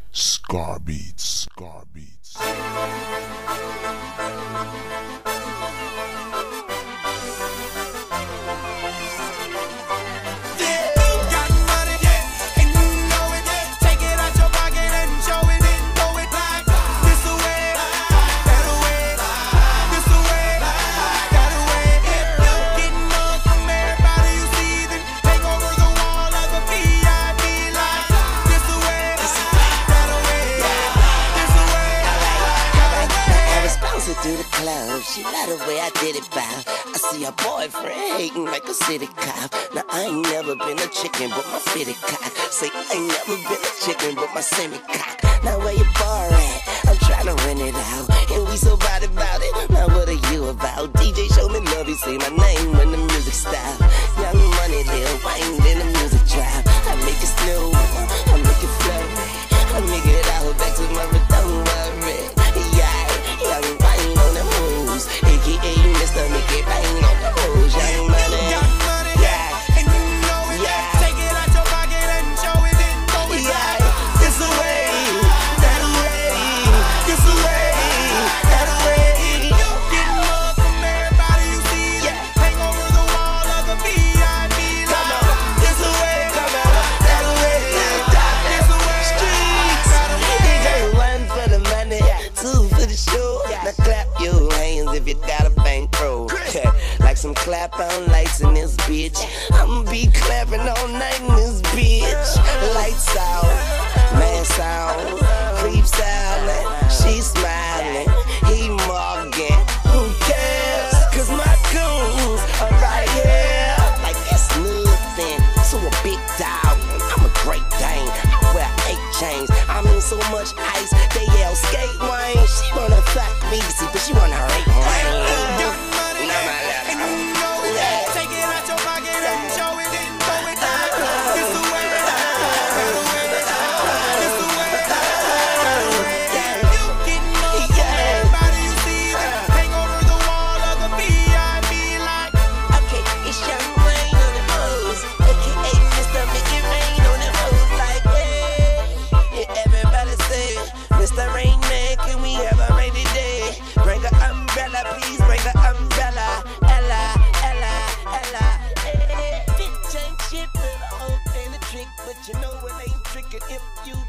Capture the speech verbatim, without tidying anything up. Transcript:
Scar Beats, Scar Beats. Through the club, she love the way I did it, bow. I see her boyfriend hating like a city cop. Now I ain't never been a chicken, but my fitted cock. Say I ain't never been a chicken, but my semi cock. Now where your bar at? I'm trying to rent it out, and we so bad about it. Now what are you about? D J show me love, he say my name when the music stop. Young money, Lil Wayne, then the music drop. I make it slow, I make it flow, I make it out back to my don't worry. Yeah, young Wayne on the moves, A K A Mister Make It Rain on the moves. Young money, yeah, and you know it. Yeah. Take it out your pocket and show it and throw it back. This the way, that way, this the way, that way. Get love from everybody you see. Yeah. Hang over the wall of the V I P. Come on, this the way, come on, that way, this the way. Streets, he got one for the money, two for the show. Now clap your hands if you got a bankroll. Like some clap on lights in this bitch. I'ma be clapping all night in this bitch. Lights out, mask out, creeps out, she smiling, he mugging. Who cares? Cause my goons are right here. Like that's nothing to a big dog. I'm a great dane. I wear eight chains. I mean so much ice. They yell skate wine. She wanna fuck me, see, but she wanna rape wine. But you know it ain't tricking if you